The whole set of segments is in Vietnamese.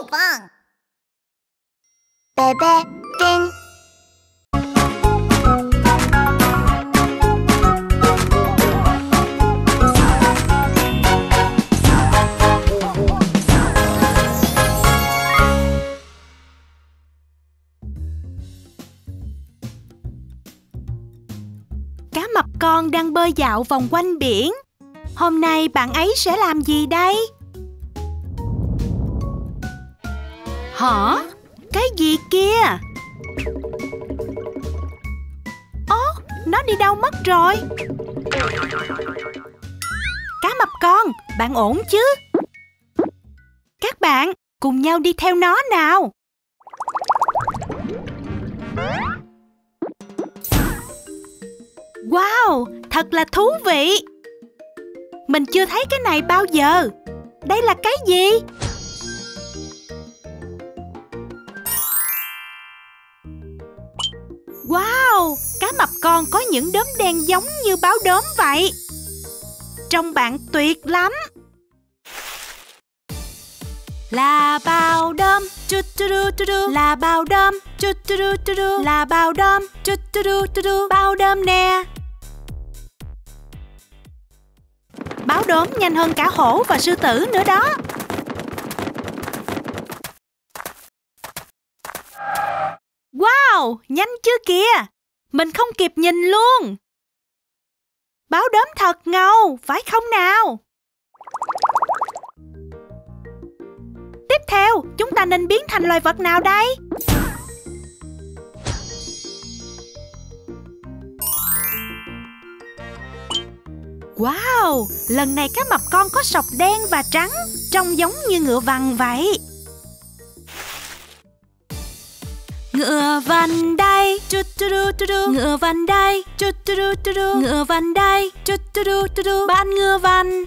vâng. Bebe Tin. Cá mập con đang bơi dạo vòng quanh biển. Hôm nay bạn ấy sẽ làm gì đây? Hả? Cái gì kia? Ố, nó đi đâu mất rồi? Cá mập con, bạn ổn chứ? Các bạn, cùng nhau đi theo nó nào. Wow, thật là thú vị. Mình chưa thấy cái này bao giờ. Đây là cái gì? Wow, cá mập con có những đốm đen giống như báo đốm vậy. Trông bạn tuyệt lắm. Là bao đốm, là bao đốm, là bao đốm, bao đốm nè. Báo đốm nhanh hơn cả hổ và sư tử nữa đó. Wow, nhanh chưa kìa. Mình không kịp nhìn luôn. Báo đốm thật ngầu, phải không nào? Tiếp theo, chúng ta nên biến thành loài vật nào đây? Wow, lần này cá mập con có sọc đen và trắng, trông giống như ngựa vằn vậy. Ngựa vằn đây, ngựa vằn đây, ngựa vằn đây, bạn ngựa vằn.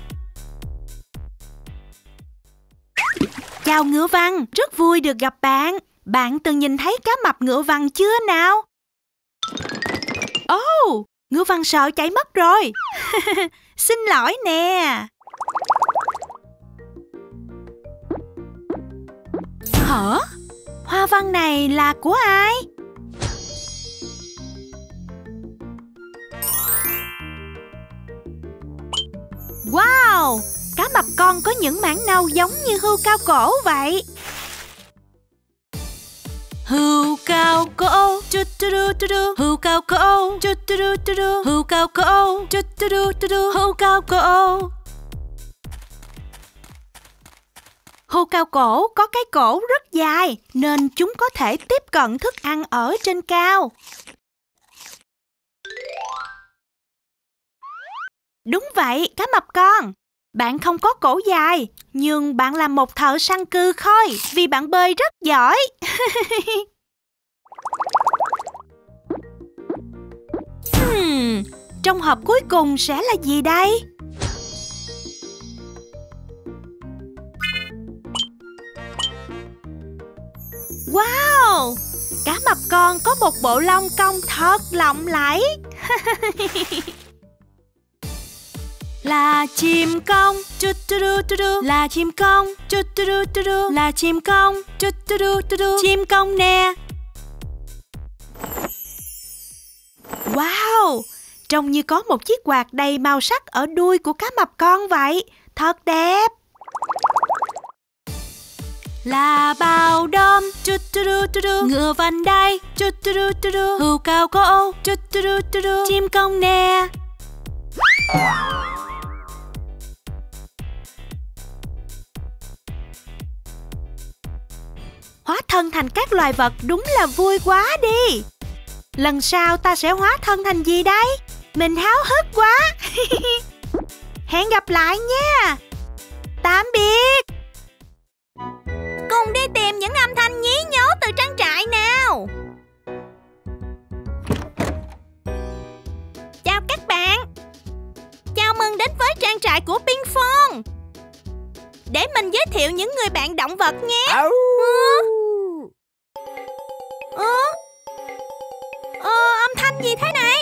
Chào ngựa vằn, rất vui được gặp bạn. Bạn từng nhìn thấy cá mập ngựa vằn chưa nào? Oh, ngựa vằn sợ chạy mất rồi. Xin lỗi nè. Hả? Hoa văn này là của ai? Wow, cá mập con có những mảng nâu giống như hươu cao cổ vậy. Hươu cao cổ, hươu cao cổ, hươu cao cổ, hươu cao cổ. Hươu cao cổ có cái cổ rất dài nên chúng có thể tiếp cận thức ăn ở trên cao. Đúng vậy, cá mập con. Bạn không có cổ dài, nhưng bạn là một thợ săn cừ khôi vì bạn bơi rất giỏi. Trong hộp cuối cùng sẽ là gì đây? Wow! Cá mập con có một bộ lông cong thật lộng lẫy. Là chim công, là chim công, là chim công, chim công nè. Wow! Trông như có một chiếc quạt đầy màu sắc ở đuôi của cá mập con vậy. Thật đẹp. Là bao đốm, ngựa vằn đây, hươu cao cổ, chim công nè. Hóa thân thành các loài vật đúng là vui quá đi. Lần sau ta sẽ hóa thân thành gì đây? Mình háo hức quá. Hẹn gặp lại nha. Tạm biệt. Cùng đi tìm những âm thanh nhí nhố từ trang trại nào. Chào các bạn. Chào mừng đến với trang trại của Ping Phong. Để mình giới thiệu những người bạn động vật nhé. Âm thanh gì thế này?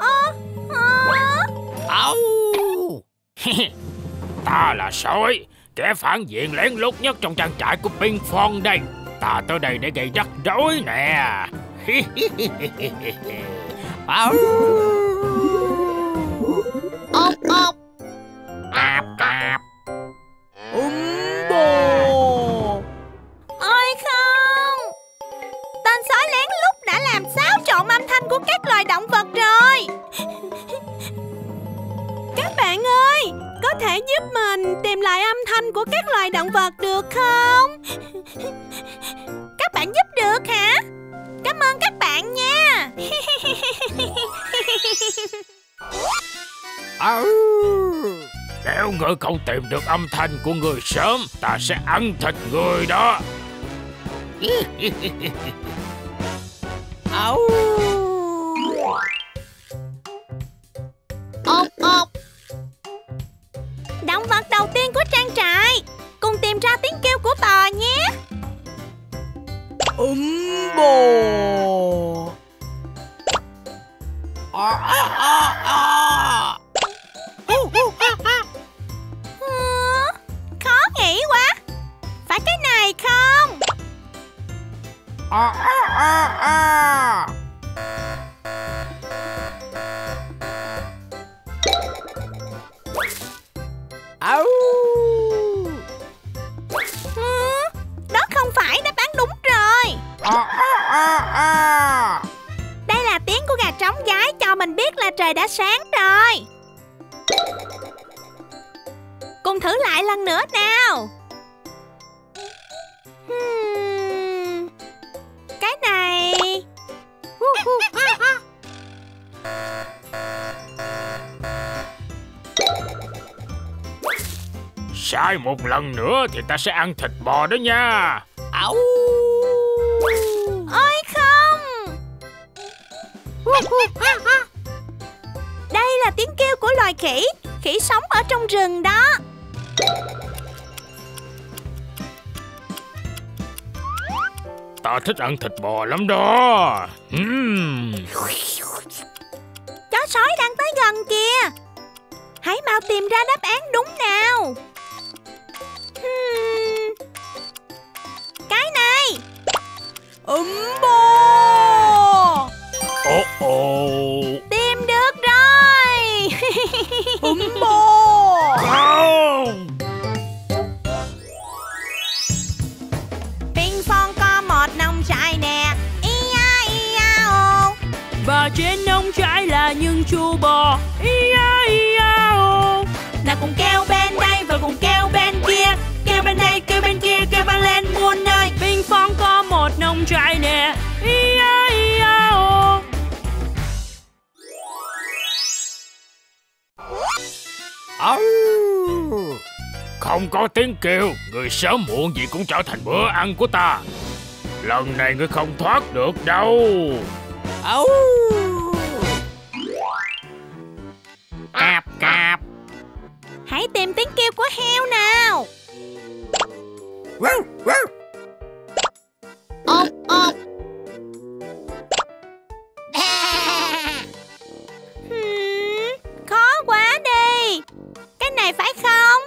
Ta là sói, Kẻ phản diện lén lút nhất trong trang trại của Ping Phong đây. Ta tới đây để gây rắc rối nè. Ốc ốc. Cạp cạp. Bồ. Ôi không, tên sói lén lút đã làm xáo trộn âm thanh của các loài động vật rồi. Các bạn ơi, có thể giúp mình tìm lại âm thanh của các loài động vật được không? Các bạn giúp được hả? Cảm ơn các bạn nha. Nếu ngươi không tìm được âm thanh của ngươi sớm, ta sẽ ăn thịt ngươi đó. Ốc ốc. Động vật đầu tiên của trang trại, cùng tìm ra tiếng kêu của bò nhé. Bồ. Khó nghĩ quá. Phải cái này không? Đó không phải đáp án đúng rồi. Đây là tiếng của gà trống gái cho mình biết là trời đã sáng rồi. Cùng thử lại lần nữa nào. Cái này. Sai một lần nữa thì ta sẽ ăn thịt bò đó nha. Ôi không. Đây là tiếng kêu của loài khỉ. Khỉ sống ở trong rừng đó. Ta thích ăn thịt bò lắm đó. Chó sói đang tới gần kìa. Hãy mau tìm ra đáp án đúng nào. Cái này. Bồ. Tìm được rồi. Bồ. Không. Ping Phong có một nông trại nè. Ia ia ô. Và trên nông trại là những chú bò. Ia ia ô. Nào cùng kêu bên đây và cùng kêu bên kia. Kêu bên đây, kêu bên kia, kêu vang lên muôn nơi. Ping Phong có một nông trại nè. Ia ia ô. Không có tiếng kêu, người sớm muộn gì cũng trở thành bữa ăn của ta. Lần này ngươi không thoát được đâu. Cạp cạp. Hãy tìm tiếng kêu của heo nào. Ốc ốc. Khó quá đi. Cái này phải không?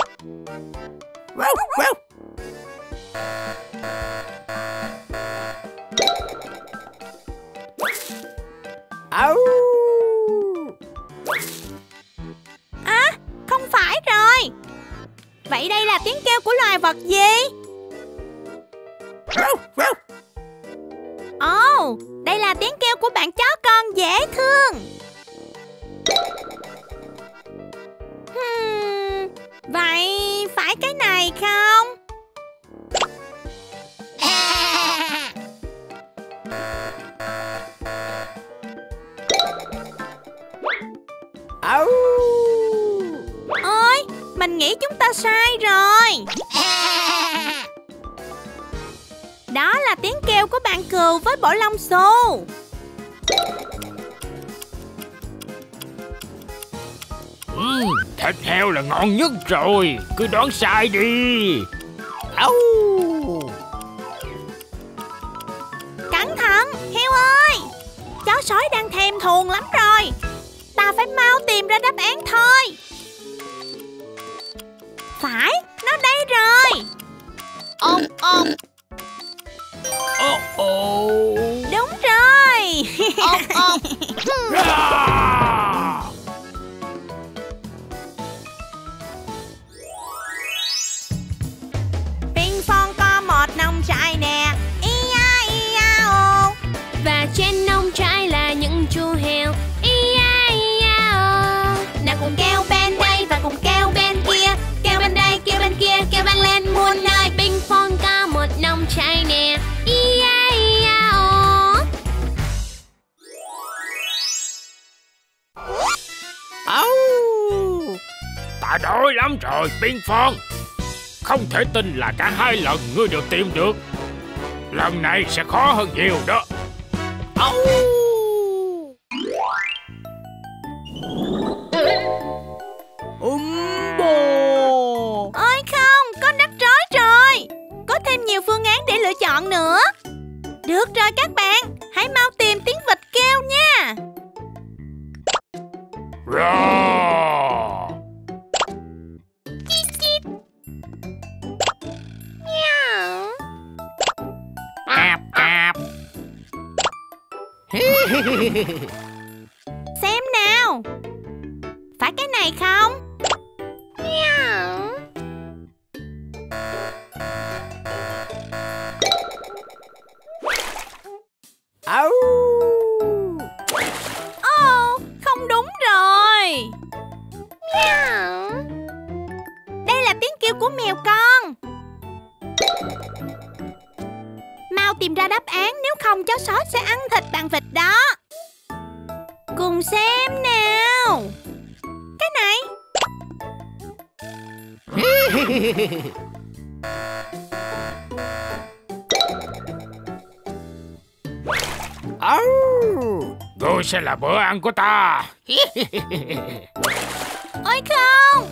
À, không phải rồi. Vậy đây là tiếng kêu của loài vật gì? Ồ, đây là tiếng kêu của bạn chó con dễ thương. Vậy phải cái này không? Ôi, mình nghĩ chúng ta sai rồi. Đó là tiếng kêu của bạn cừu với bộ lông xù. Thịt heo là ngon nhất rồi. Cứ đoán sai đi. Cẩn thận, heo ơi. Chó sói đang thèm thuồng lắm rồi. Ta phải mau tìm ra đáp án thôi. Phải, nó đây rồi. Ôm ôm. Đúng rồi. Ôm ôm. Ping Pong có một nông trại nè. Ia-ia-o. Và trên nông trại là những chú heo. Ia-ia-o. Nào cùng kêu bên đây và cùng kêu bên kia. Kêu bên đây, kêu bên kia, kêu vang lên muôn nơi. Ping Pong có một nông trại nè. Ia-ia-o. Ta đói lắm rồi, Ping Pong. Không thể tin là cả 2 lần ngươi đều tìm được. Lần này sẽ khó hơn nhiều đó. Ôi không, con rắc rối rồi. Có thêm nhiều phương án để lựa chọn nữa. Được rồi các bạn, hãy mau tìm tiếng vịt kêu nha. Roar! Cạp cạp. Xem nào. Phải cái này không? Không đúng rồi. Đây là tiếng kêu của mèo con. Mau tìm ra đáp án, nếu không chó sói sẽ ăn thịt bạn vịt đó. Cùng xem nào. Cái này. Ngươi sẽ là bữa ăn của ta. Ôi không.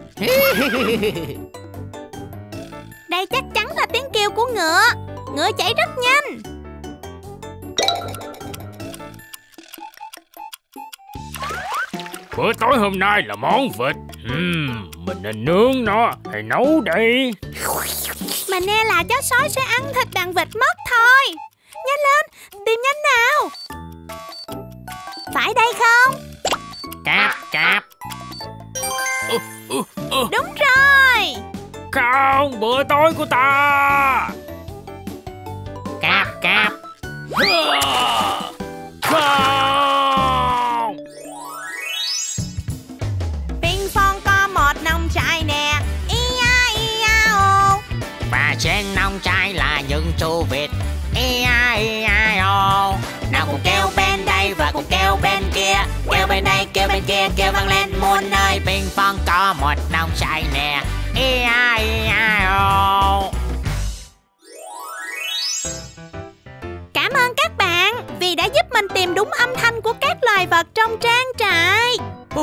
Đây chắc chắn là tiếng kêu của ngựa. Ngựa chạy rất nhanh. Bữa tối hôm nay là món vịt. Mình nên nướng nó hay nấu đây? Mà nghe là chó sói sẽ ăn thịt đàn vịt mất thôi. Nhanh lên, tìm nhanh nào. Phải đây không? Cạp cạp. Đúng rồi. Không, bữa tối của ta. Cạp cạp. Không. Ping Pong có một nông trại nè. Ia-ia-o. Và trên nông trại là những chú vịt. Ia-ia-o. Nào cùng kêu bên đây và cùng kêu bên kia. Kêu bên đây, kêu bên kia, kêu vang lên muôn nơi. Ping Pong có một nông trại nè. Ia-ia-o. Cảm ơn các bạn vì đã giúp mình tìm đúng âm thanh của các loài vật trong trang trại.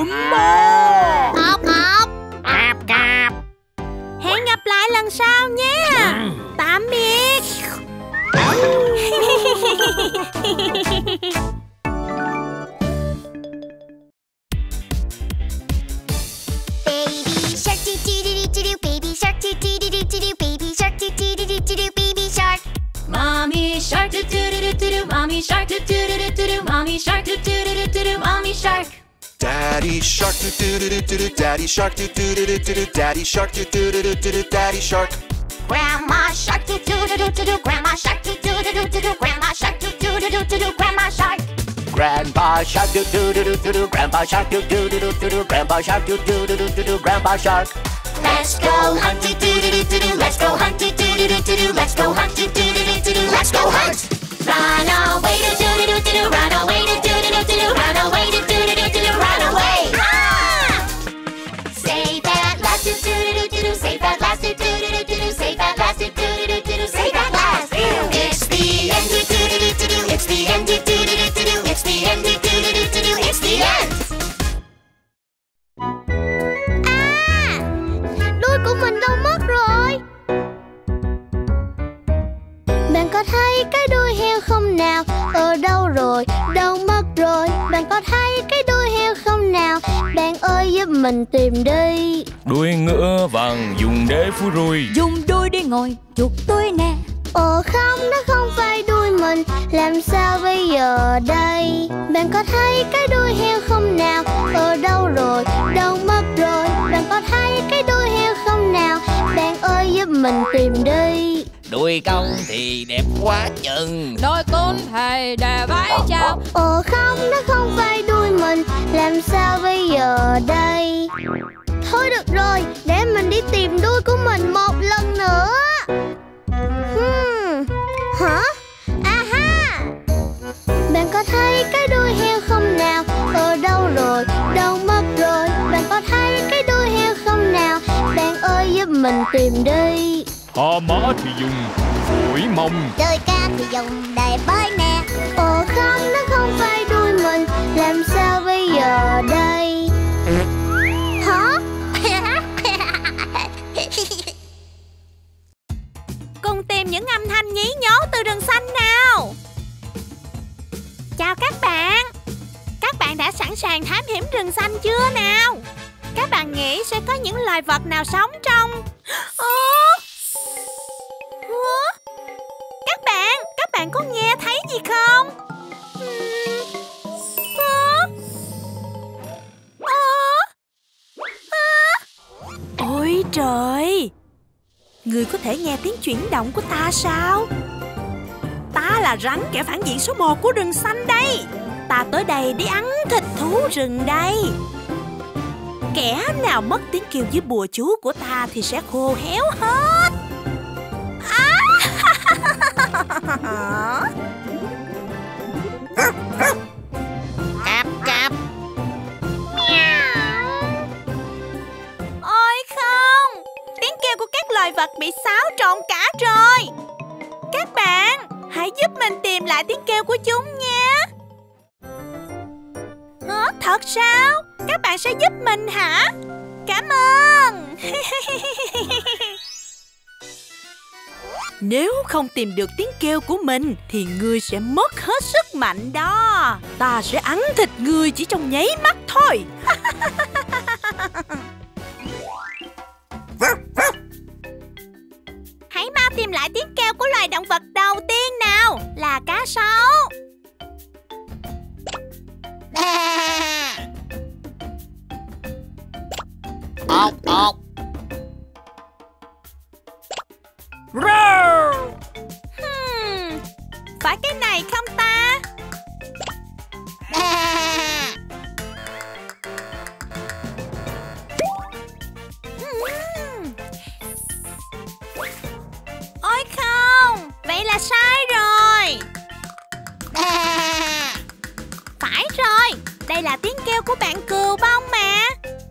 Ốp ốp. Cạp cạp. Hẹn gặp lại lần sau nhé. Tạm biệt. Baby shark doo doo doo doo doo, baby shark doo doo doo doo doo, baby shark doo doo doo doo doo, baby shark. Mommy shark do do do do do, mommy shark do do do do do, mommy shark do do do do do, mommy shark. Daddy shark do do do do do, daddy shark do do do do do, daddy shark do do do do do, daddy shark. Grandma shark doo doo doo doo doo, grandma shark doo doo doo doo doo, grandma shark doo doo doo doo doo, grandma shark. Grandpa shark do do do do do, grandpa shark do do do do do, grandpa shark do do do do do, grandpa shark. Let's go hunt doo doo doo doo doo, let's go hunt doo doo doo doo doo, let's go hunt doo doo doo doo doo, let's go hunt. Run away doo doo doo doo doo, run away doo doo doo doo doo, run away doo doo doo doo doo, run away. Save that last doo doo doo doo doo, save that last doo doo doo doo doo, save that last doo doo doo doo doo, save that last. It's the end doo doo doo doo doo, it's the end doo doo doo doo doo, it's the end doo doo doo doo doo, it's the end. Đuôi của mình đâu mất rồi? Bạn có thấy cái đuôi heo không nào? Ở đâu rồi? Đâu mất rồi? Bạn có thấy cái đuôi heo không nào? Bạn ơi ơi giúp mình tìm đi. Đuôi ngựa vàng dùng để phủi rùi. Dùng đuôi đi ngồi chuột tôi nè. Ồ không, đó không phải đuôi mình, làm sao bây giờ đây? Bạn có thấy cái đuôi heo không nào? Ở đâu rồi, đâu mất rồi? Bạn có thấy cái đuôi heo không nào? Bạn ơi giúp mình tìm đi. Đuôi công thì đẹp quá chừng. Đôi con thầy đè vái chào. Ồ không, đó không phải đuôi mình, làm sao bây giờ đây? Thôi được rồi, để mình đi tìm đuôi của mình một lần nữa. Hả? Aha! Bạn có thấy cái đuôi heo không nào? Ở đâu rồi? Đâu mất rồi? Bạn có thấy cái đuôi heo không nào? Bạn ơi giúp mình tìm đi. Hò mã thì dùng phổi mông. Đôi ca thì dùng để bơi nè. Ồ không, nó không phải đuôi mình, làm sao bây giờ đây? Hả? Cùng tìm những âm thanh nhí nhố từ rừng xanh nào. Chào các bạn. Các bạn đã sẵn sàng thám hiểm rừng xanh chưa nào? Các bạn nghĩ sẽ có những loài vật nào sống trong... Các bạn có nghe thấy gì không? Ôi trời! Người có thể nghe tiếng chuyển động của ta sao? Ta là rắn kẻ phản diện số 1 của rừng xanh đây. Ta tới đây để ăn thịt thú rừng đây. Kẻ nào mất tiếng kêu với bùa chú của ta thì sẽ khô héo hết. Cạp cạp. Ôi không! Tiếng kêu của các loài vật bị xáo trộn cả rồi. Các bạn, hãy giúp mình tìm lại tiếng kêu của chúng nha. Thật sao? Các bạn sẽ giúp mình hả? Cảm ơn. Nếu không tìm được tiếng kêu của mình thì ngươi sẽ mất hết sức mạnh đó. Ta sẽ ăn thịt ngươi chỉ trong nháy mắt thôi. Hãy mau tìm lại tiếng kêu của loài động vật đầu tiên nào, là cá sấu. Ốc ốc. Phải cái này không ta? Ôi không, vậy là sai rồi. Phải rồi, đây là tiếng kêu của bạn cừu bông mà.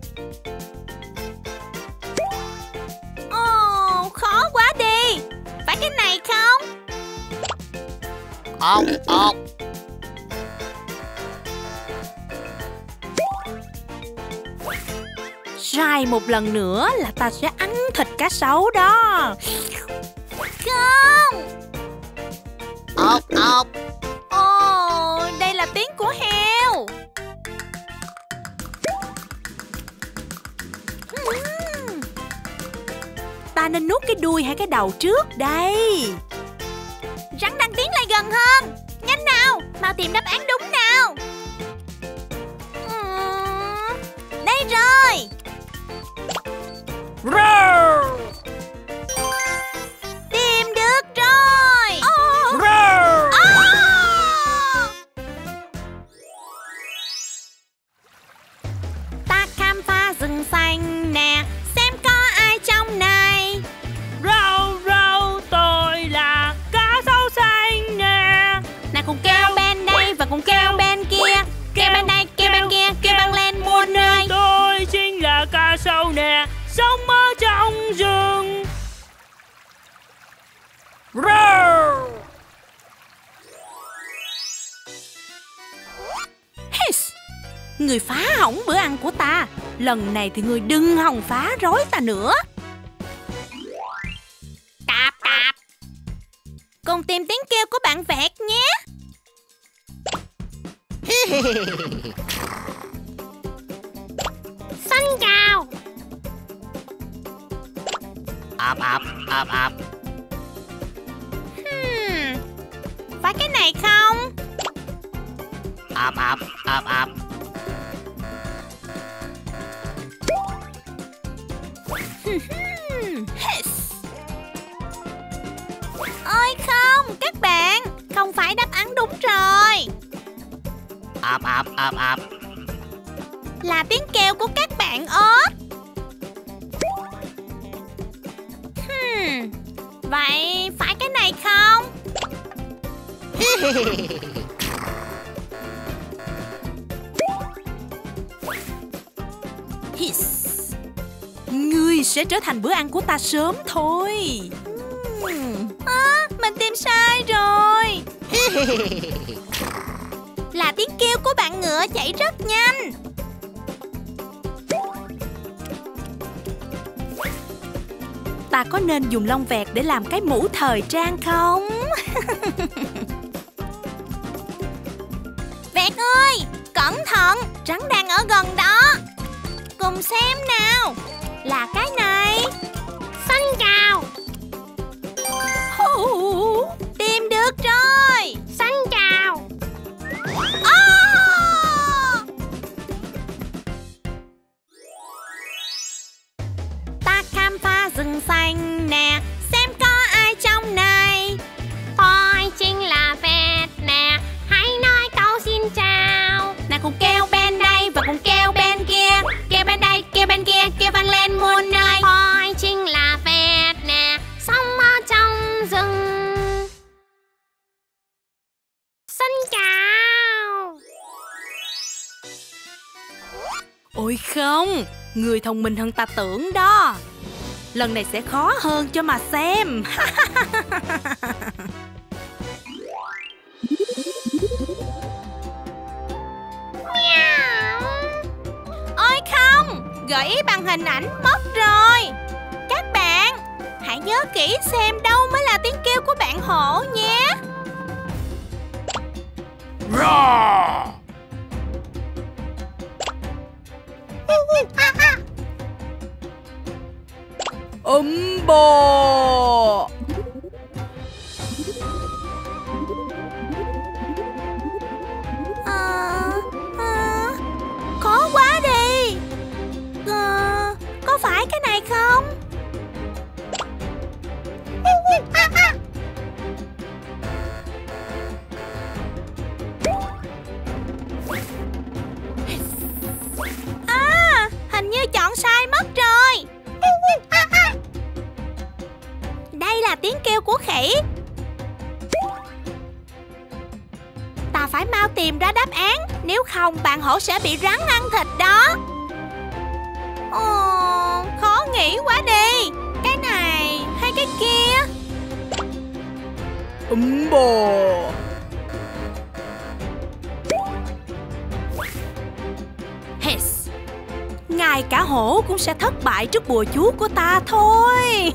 Ồ, khó quá đi. Phải cái này không? Ốc ốc. Sai một lần nữa là ta sẽ ăn thịt cá sấu đó. Không. Ốc ốc. Ồ, đây là tiếng của heo. Ta nên nuốt cái đuôi hay cái đầu trước đây? Rắn đang tiến lại gần hơn. Nhanh nào, mau tìm đáp án đúng nào. Đây rồi. Tìm được rồi. Ta khám phá rừng xanh nè, xem có ai trong này. Râu râu, tôi là cá sấu xanh nè. Nào cùng kêu bên đây và cùng kêu bên kia. Kêu bên đây, kêu bên kia, kêu vang lên muôn nơi. Tôi chính là cá sấu nè, sống ở trong rừng. Hiss! Người phá hỏng bữa ăn của ta. Lần này thì người đừng hòng phá rối ta nữa. Cạp cạp. Cùng tìm tiếng kêu của bạn vẹt nhé. chào. Ập. Phải cái này không? Ập. Ôi không, các bạn, không phải đáp án đúng rồi. Ập. Là tiếng kêu của các bạn ếch. Vậy phải cái này không? Ngươi sẽ trở thành bữa ăn của ta sớm thôi. Mình tìm sai rồi. Là tiếng kêu của bạn ngựa chạy rất nhanh. Ta có nên dùng lông vẹt để làm cái mũ thời trang không? Vẹt ơi, cẩn thận, rắn đang ở gần đó. Cùng xem nào. Là cái này. Xin chào. Tìm được rồi. Xin chào. Ta khám phá rừng xanh nè, xem có ai trong này. Tôi chính là vẹt nè, hãy nói câu xin chào. Nào cùng kêu bên đây và cùng kêu bên kia. Kêu bên đây, kêu bên kia, kêu vang lên muôn nơi. Tôi chính là vẹt nè, sống ở trong rừng. Xin chào. Ôi không, người thông minh hơn ta tưởng đó. Lần này sẽ khó hơn cho mà xem. Ôi không, gợi ý bằng hình ảnh mất rồi. Các bạn, hãy nhớ kỹ xem đâu mới là tiếng kêu của bạn hổ nhé. Roar! Bò. Khó quá đi. Có phải cái này không? Hình như chọn sai mất rồi. Đây là tiếng kêu của khỉ. Ta phải mau tìm ra đáp án, nếu không bạn hổ sẽ bị rắn ăn thịt đó. Khó nghĩ quá đi. Cái này hay cái kia? Bò. Ngay cả hổ cũng sẽ thất bại trước bùa chú của ta thôi.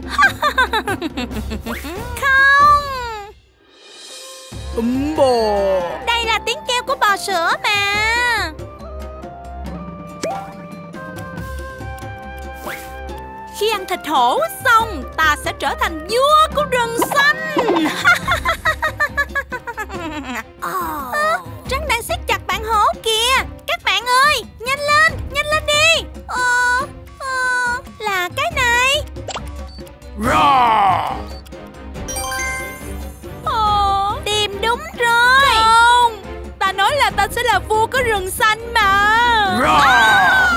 Không. Bò. Đây là tiếng kêu của bò sữa mà. Khi ăn thịt hổ xong, ta sẽ trở thành vua của rừng xanh. Rắn đang siết chặt bạn hổ kìa. Các bạn ơi, nhanh lên đi. Là cái này. Roar! Tìm đúng rồi. Không, ta nói là ta sẽ là vua của rừng xanh mà. Roar!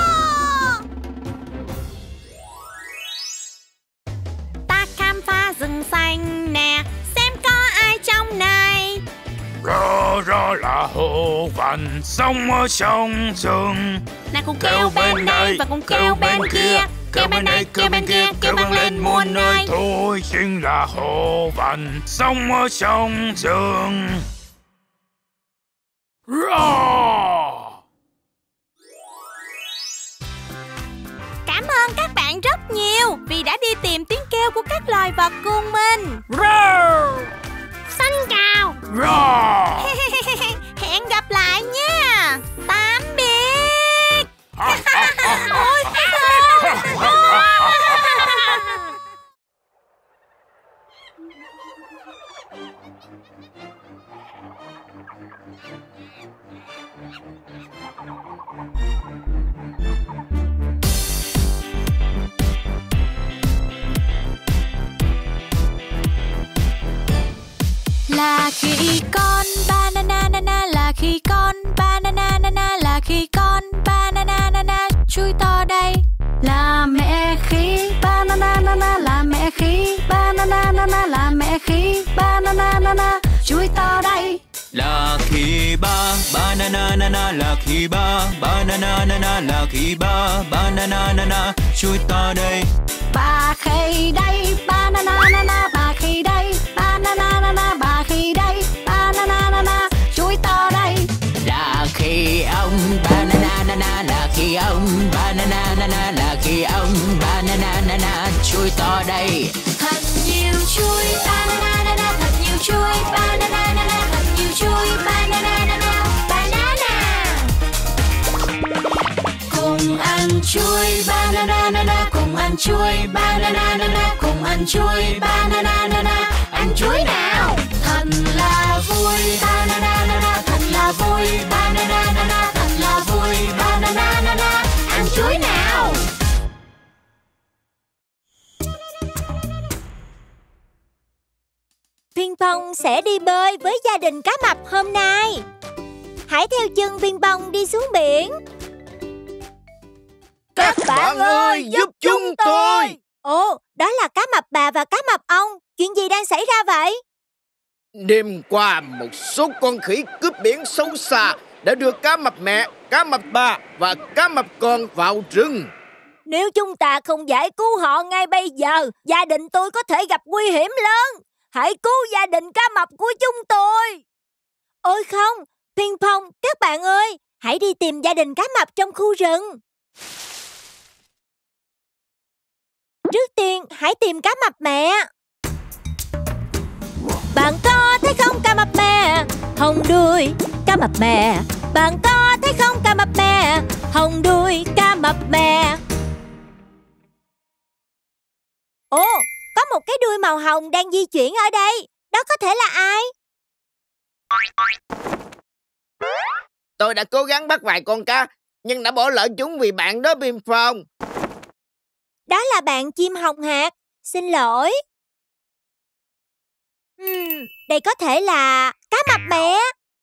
Ta khám phá rừng xanh nè, xem có ai trong này. Roar là hổ vằn sống ở trong rừng. Nào cùng kêu bên đây và cùng kêu bên kia. Kêu bên đây, kêu bên kia, kêu vang lên muôn nơi. Tôi chính là hổ vằn sống ở trong rừng. Roar! Cảm ơn các bạn rất nhiều vì đã đi tìm tiếng kêu của các loài vật cùng mình. Roar! Xin chào. Roar! Hẹn gặp lại nha. Tạm biệt. Là khi con banana nana, là khi con banana nana, là khi con banana nana chui to đây. Là mẹ khi banana nana, là mẹ khi banana nana, là mẹ khi banana nana chui to đây. Là khi ba banana nana, là khi ba banana nana, là khi ba banana nana chui to đây. Bà khi đây banana nana, bà khi đây banana nana, bà khi đây banana nana chui to đây. Là khi ông banana nana, là khi ông banana nana, là khi ông banana nana chui to đây. Thật nhiều chuối banana nana, thật nhiều chuối banana nana, thật nhiều chuối banana nana, banana. Cùng ăn chuối banana nana, cùng ăn chuối banana nana, cùng ăn chuối banana nana, ăn chuối nào. Thật là vui banana nana, thật là vui banana nana, thật là vui banana nana, ăn chuối nào. Ping Pong sẽ đi bơi với gia đình cá mập hôm nay. Hãy theo chân Ping Pong đi xuống biển. Các bạn ơi, giúp chúng tôi. Ồ, đó là cá mập bà và cá mập ông. Chuyện gì đang xảy ra vậy? Đêm qua, một số con khỉ cướp biển xấu xa đã đưa cá mập mẹ, cá mập bà và cá mập con vào rừng. Nếu chúng ta không giải cứu họ ngay bây giờ, gia đình tôi có thể gặp nguy hiểm lớn. Hãy cứu gia đình cá mập của chúng tôi. Ôi không, Ping Pong, các bạn ơi, hãy đi tìm gia đình cá mập trong khu rừng. Trước tiên, hãy tìm cá mập mẹ. Bạn có thấy không cá mập mẹ, hồng đuôi cá mập mẹ. Bạn có thấy không cá mập mẹ, hồng đuôi cá mập mẹ. Ồ, có một cái đuôi màu hồng đang di chuyển ở đây. Đó có thể là ai? Tôi đã cố gắng bắt vài con cá, nhưng đã bỏ lỡ chúng vì bạn đó, Ping Pong. Đó là bạn chim hồng hạc. Xin lỗi. Đây có thể là cá mập mẹ.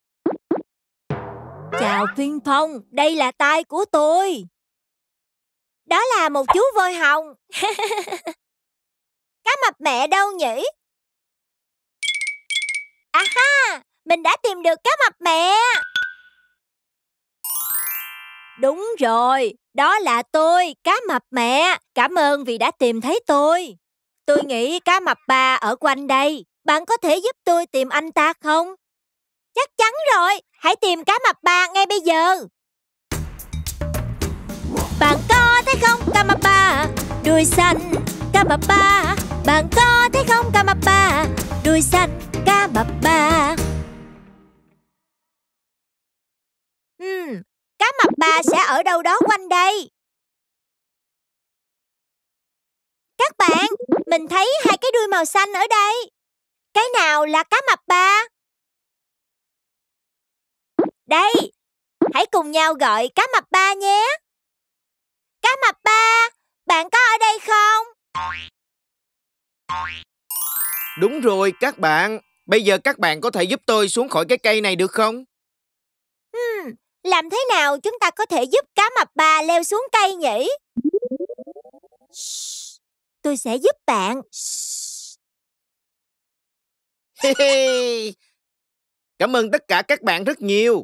Chào Ping Pong, đây là tai của tôi. Đó là một chú voi hồng. Cá mập mẹ đâu nhỉ? À, mình đã tìm được cá mập mẹ. Đúng rồi, đó là tôi, cá mập mẹ. Cảm ơn vì đã tìm thấy tôi. Tôi nghĩ cá mập ba ở quanh đây. Bạn có thể giúp tôi tìm anh ta không? Chắc chắn rồi, hãy tìm cá mập ba ngay bây giờ. Bạn có thấy không cá mập ba, đuôi xanh cá mập ba. Bạn có thấy không cá mập ba, đuôi xanh cá mập ba. Cá mập ba sẽ ở đâu đó quanh đây. Các bạn, mình thấy hai cái đuôi màu xanh ở đây. Cái nào là cá mập ba? Đây, hãy cùng nhau gọi cá mập ba nhé. Cá mập ba, bạn có ở đây không? Đúng rồi các bạn. Bây giờ các bạn có thể giúp tôi xuống khỏi cái cây này được không? Làm thế nào chúng ta có thể giúp cá mập ba leo xuống cây nhỉ? Tôi sẽ giúp bạn. Cảm ơn tất cả các bạn rất nhiều.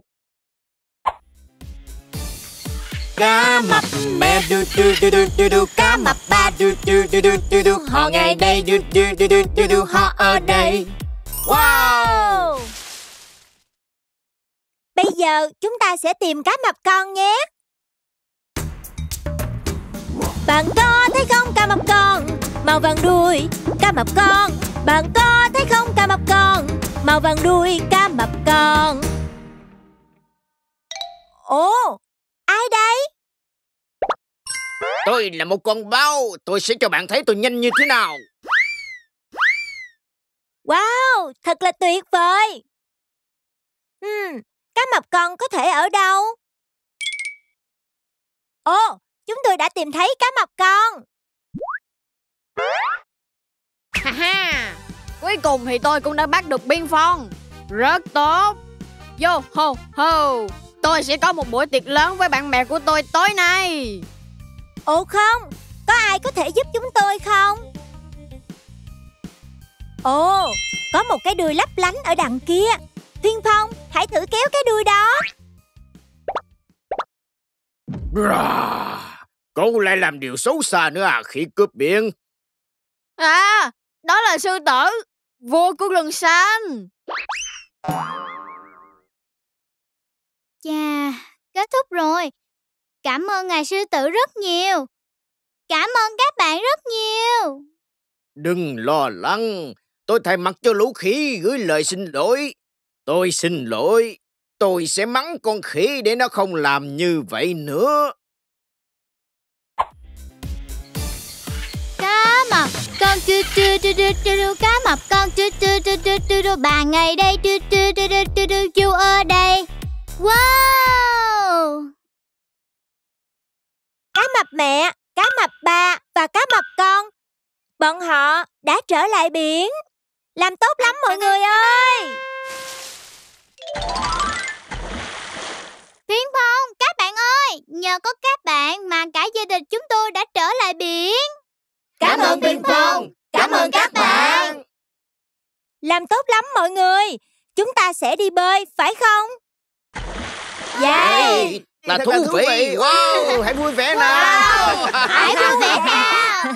Cá mập mẹ đu đu đu đu đu đu, cá mập ba đu đu đu đu đu đu, họ ngay đây đu đu đu đu đu đu, họ ở đây. Wow! Bây giờ chúng ta sẽ tìm cá mập con nhé. Bạn có thấy không cá mập con, màu vàng đuôi cá mập con. Bạn có thấy không cá mập con, màu vàng đuôi cá mập con. Ồ, ai đây? Tôi là một con báo. Tôi sẽ cho bạn thấy tôi nhanh như thế nào. Wow, thật là tuyệt vời. Cá mập con có thể ở đâu? Ồ, chúng tôi đã tìm thấy cá mập con. Ha ha, cuối cùng thì tôi cũng đã bắt được Biên Phong. Rất tốt. Yo ho ho, tôi sẽ có một buổi tiệc lớn với bạn bè của tôi tối nay. Ồ không, có ai có thể giúp chúng tôi không? Ồ, có một cái đuôi lấp lánh ở đằng kia. Thiên Phong, hãy thử kéo cái đuôi đó. Cậu lại làm điều xấu xa nữa à, khỉ cướp biển. À, đó là sư tử, vua của rừng xanh. Chà, kết thúc rồi. Cảm ơn ngài sư tử rất nhiều. Cảm ơn các bạn rất nhiều. Đừng lo lắng, tôi thay mặt cho lũ khỉ gửi lời xin lỗi. Tôi xin lỗi, tôi sẽ mắng con khỉ để nó không làm như vậy nữa. Cá mập con cá mập con bà ngày đây chú ở đây. Wow! Cá mập mẹ, cá mập ba và cá mập con, bọn họ đã trở lại biển. Làm tốt lắm mọi người ơi. Thiên Phong, các bạn ơi, nhờ có các bạn mà cả gia đình chúng tôi đã trở lại biển. Cảm ơn Thiên Phong, cảm ơn các bạn. Làm tốt lắm mọi người. Chúng ta sẽ đi bơi, phải không? Yeah, là thú vị. Wow, hãy vui vẻ nào. Hãy vui vẻ nào.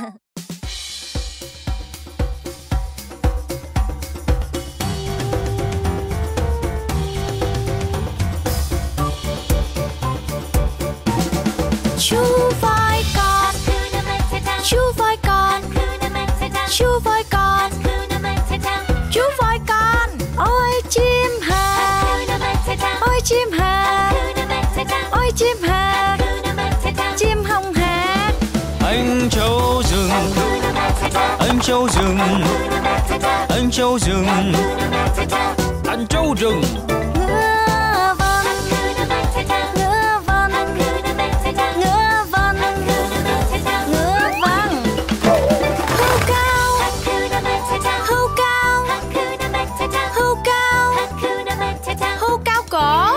Chú voi con, chú voi con, chú voi con, chú voi con. Ôi chim hà, ôi chim hà, ôi chim hà, chim hồng hà. Anh trâu rừng, anh trâu rừng, anh trâu rừng, anh trâu rừng. Ngựa vần, ngựa vần, ngựa vần, ngựa vần. Hươu cao, hươu cao, hươu cao, hươu cao cổ.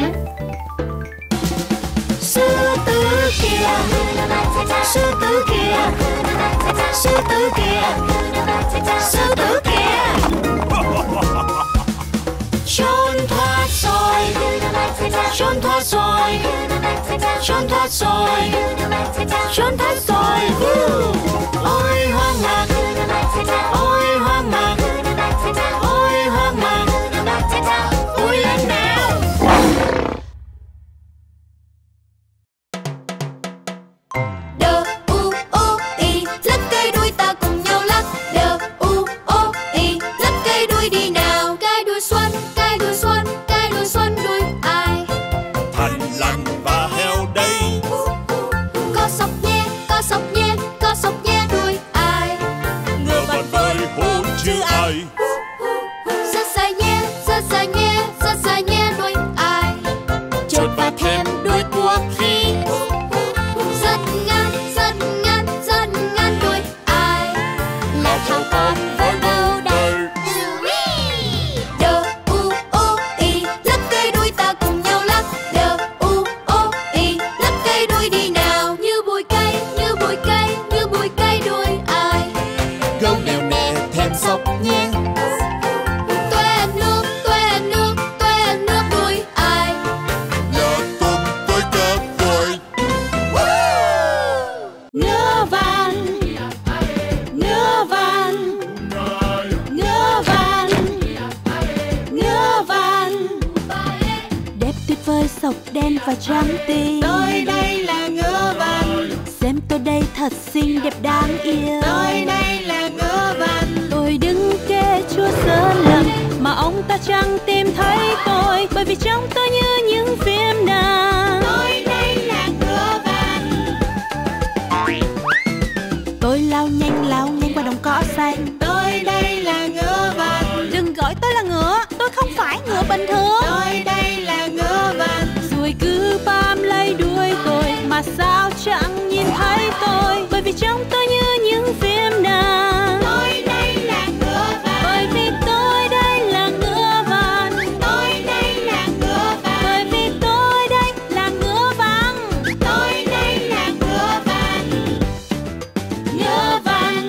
Sư tử kìa, sư tử kìa, sư tử kìa, sư tử kìa. Trốn thoát rồi, trốn thoát rồi, trốn thoát rồi, trốn thoát rồi. Ôi hoang mạc, ôi hoang mạc, ôi hoang mạc, vui lên nào. D-U-O-I, lắc cây đuôi ta cùng nhau lắc. D-U-O-I, lắc cây đuôi đi nào. Cái đuôi xuân, cái đuôi xuân, cái đuôi xuân đuôi ai? Thằn lằn và heo đây. Có sọc nhé, có sọc nhé, có sọc nhé đuôi ai? Ngựa vằn với hôn chứ ai? Rất dài nhé, rất dài nhé, rất dài nhé đuôi ai? Chột và thêm đuôi cuộc khi. Rất ngắn, rất ngắn, rất ngắn đuôi ai? Là thảo con với đầu đời. D-U-O-I, lắc cây đuôi ta cùng nhau lắc. D-U-O-I, lắc cây đuôi đi nào. Như bụi cây, như bụi cây, như bụi cây đuôi ai? Gấu nèo nè thêm sọc nhé. Tuê nước, tuê nước, tuê nước đuôi ai? Là tôm với cá voi. Ngựa vằn, ngựa vằn, ngựa vằn, ngựa vằn. Đẹp tuyệt vời sọc đen và trắng tinh. Tôi đây là ngựa vằn, Xem tôi đây thật xinh đẹp đáng yêu. tôi đây là ngựa vằn. Tôi đứng kê chúa sơn lâm mà ông ta chẳng tìm thấy tôi, bởi vì trong tôi như những phim nàng. Tôi đây là ngựa vằn. lao ngang qua đồng cỏ xanh. Tôi đây là ngựa vằn. Đừng gọi tôi là ngựa, tôi không phải ngựa bình thường. Tôi đây là ngựa vằn. Rồi cứ bám lấy đuôi tôi mà sao chẳng nhìn thấy tôi, bởi vì trông tôi như những phim nàng. Tôi đây là ngựa vằn. Bởi vì tôi đây là ngựa vằn. Tôi đây là ngựa vằn. Bởi vì tôi đây là ngựa vằn. Tôi đây là ngựa vằn. Ngựa vằn.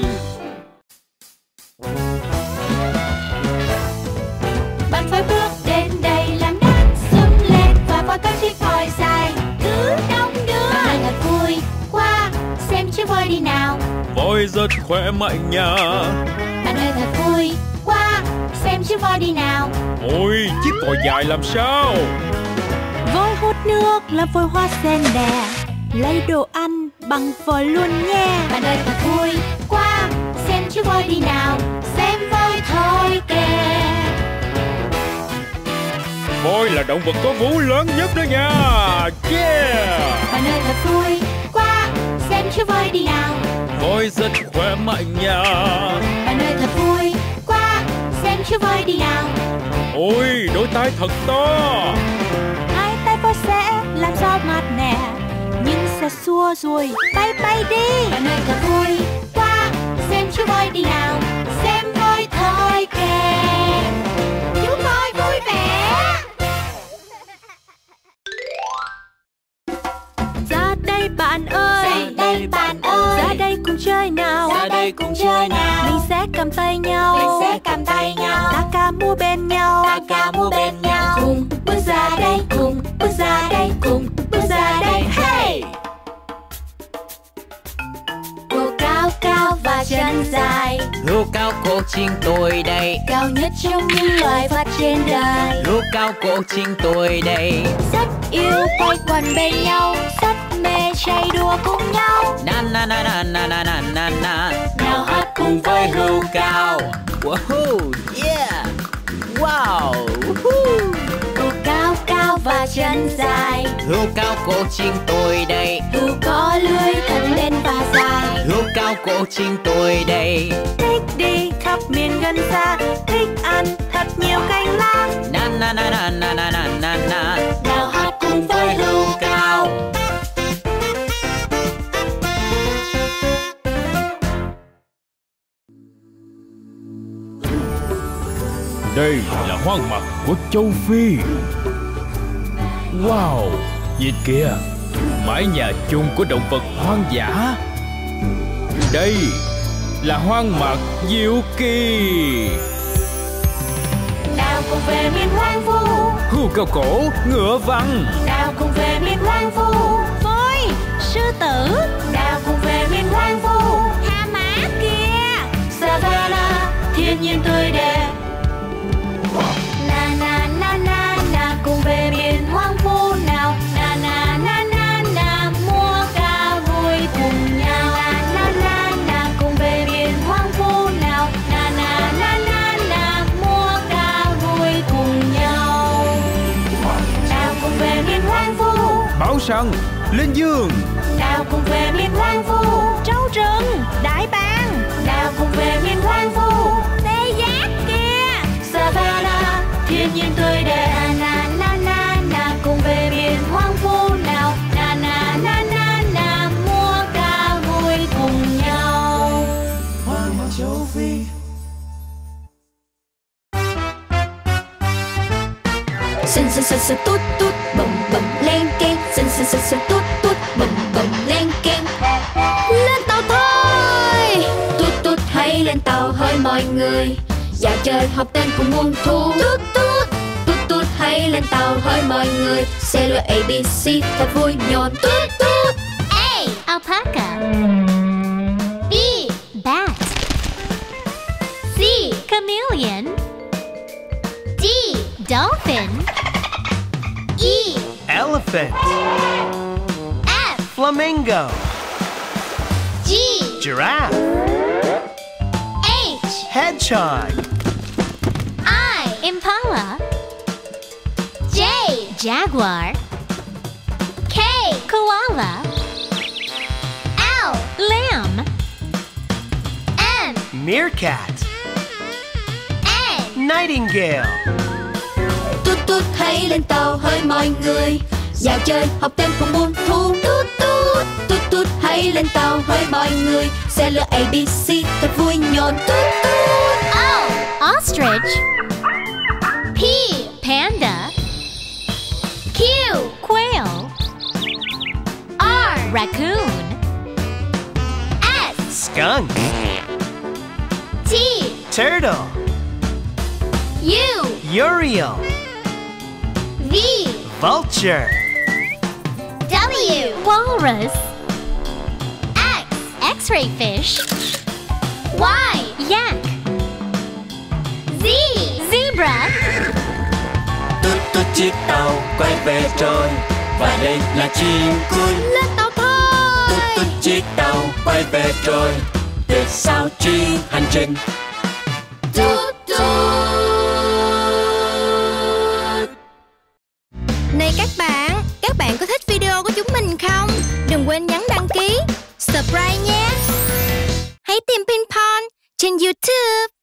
Bạn phải bước đến đây làm đất sung lên và voi có chiếc voi dài cứ đông đưa. Bạn ơi thật vui qua xem chiếc voi đi nào. Voi rất khỏe mạnh nha. Bạn ơi thật vui qua xem chiếc voi đi nào. Ôi, chiếc voi dài làm sao? Voi hút nước làm voi hoa sen nè, lấy đồ ăn bằng voi luôn nha. Bạn ơi thật vui qua xem chiếc voi đi nào. Xem voi thôi kìa. Voi là động vật có vú lớn nhất đó nha. Yeah. Bạn ơi thật vui qua xem chiếc voi đi nào. Voi rất khỏe mạnh nha. Bạn ơi thật vui qua xem chiếc voi đi nào. Ôi, đôi tai thật to. Hai tay voi sẽ làm gió mát nè, nhưng sẽ xua ruồi bay bay đi. Bạn ơi thật vui qua xem chiếc voi đi nào. Xem voi thôi kìa. Chú voi vui vẻ. Ra đây bạn ơi, Ra đây bạn ơi. ra đây cùng chơi nào. Ra đây cùng chơi nào. Mình sẽ cầm tay nhau, Mình sẽ cầm tay nhau. ta ca múa bên nhau, Ta ca múa bên nhau. Cùng bước ra đây, cùng bước ra đây, cùng bước ra đây. Hey! Cô cao cao và chân dài, Hươu cao cổ chinh tôi đây. cao nhất trong những loài vật trên đời. Hươu cao cổ chinh tôi đây. Rất yêu quay quần bên nhau, rất mê chạy đùa cùng nhau. Na na na na na na na na na. Nào hát cùng với hươu cao. Wow, yeah. Wow. Woohoo. Cô cao cao và chân dài, Hươu cao cổ chinh tôi đây. hươu có lưỡi thật lên và dài. Hươu cao cổ chinh tôi đây. Thích đi khắp miền gần xa, thích ăn thật nhiều cành lá. Na na na na na na na na na. Nào hát cùng với hươu cao. Đây là hoang mạc của châu Phi. Wow, nhìn kìa, mái nhà chung của động vật hoang dã. Đây là hoang mạc diệu kỳ. Nào cùng về miền hoang vu. Hươu cao cổ, ngựa vằn. Nào cùng về miền hoang vu. Voi, sư tử, Nào cùng về miền hoang vu. hà mã kìa. Savannah, thiên nhiên tươi đẹp. Na na na na na cùng về miền hoang vu nào. Na na na na na múa ca vui cùng nhau. Na na na na cùng về miền hoang vu nào. Na na na na na múa ca vui cùng nhau. Nào cùng về miền hoang vu. Bảo săn, lên giường. Nào cùng về miền hoang vu. Trâu rừng, đại bàng, Nào cùng về miền hoang vu. tê giác kìa. Savannah, thiên nhiên tươi đẹp. Na na na na cùng về miền hoang vu nào. Na na na na na múa ca vui cùng nhau. Hoang mạc châu Phi. Sân sân sân sân tút tút bầm bầm lên keng. Sân sân sân sân tút tút bầm bầm lên keng. Lên tàu thôi. Tút tút hãy lên tàu hỡi mọi người. Dạo chơi học tên cùng muôn thu. Tút tút tút tút hãy lên tàu hỡi mọi người. Xe lửa ABC thật vui nhộn. Tút tút. A. Alpaca. B. Bat. C. Chameleon. D. Dolphin. E. Elephant. F. Flamingo. G. Giraffe. H. Hedgehog. I. Impala. J. Jaguar. K. Koala. L. Lamb. Meerkat. And Nightingale. Tút tút hãy lên tàu hỡi mọi người, dạo chơi học thêm cùng muôn thu. Tút tút tút tút hãy lên tàu hỡi mọi người, xe lửa ABC thật vui nhộn. Tút tút. O. Ostrich. P. Panda. Q. Quail. R. Raccoon. S. Skunk. T. Turtle. U. Uriel. V. Vulture. W. Walrus. X. X-ray fish. Y. Yak. Z. Zebra. Tút tút chiếc tàu quay về rồi, và đây là chim cút. Lên tàu thôi. Tút tút chiếc tàu quay về rồi, để sao chuyến hành trình. Tút tút. Này các bạn có thích video của chúng mình không? Đừng quên nhấn đăng ký, subscribe nhé. Hãy tìm Ping Pong trên YouTube.